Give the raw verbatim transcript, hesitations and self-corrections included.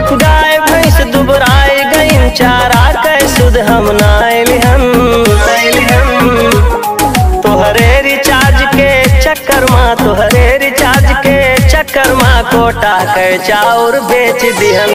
गाय भैंस दुबराई गईन चारा कै सुध हम नाइलिहन तोहरे रिचार्ज के चक्कर माँ तोहरे रिचार्ज के चक्कर माँ कोटा के चाउर बेच दिहन।